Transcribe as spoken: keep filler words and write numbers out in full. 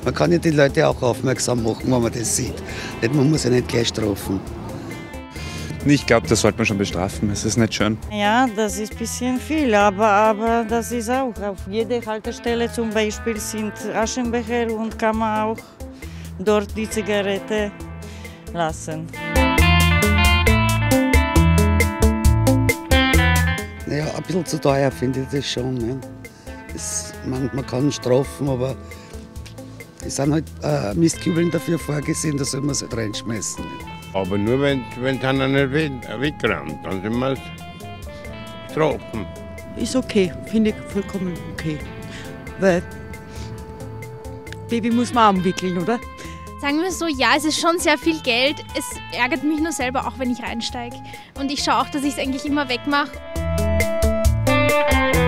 Man kann ja die Leute auch aufmerksam machen, wenn man das sieht. Man muss ja nicht gleich strafen. Ich glaube, das sollte man schon bestrafen. Es ist nicht schön. Ja, das ist ein bisschen viel, aber, aber das ist auch. Auf jeder Haltestelle zum Beispiel sind Aschenbecher und kann man auch dort die Zigarette lassen. Ja, ein bisschen zu teuer finde ich das schon. Ne? Das, man, man kann strafen, aber es sind halt äh, Mistkübeln dafür vorgesehen, da soll man es halt reinschmeißen. Ne? Aber nur wenn es einer nicht wegrennt, dann sind wir strafen. Ist okay, finde ich vollkommen okay. Weil Baby muss man umwickeln, oder? Sagen wir so, ja, es ist schon sehr viel Geld. Es ärgert mich nur selber auch, wenn ich reinsteige. Und ich schaue auch, dass ich es eigentlich immer wegmache.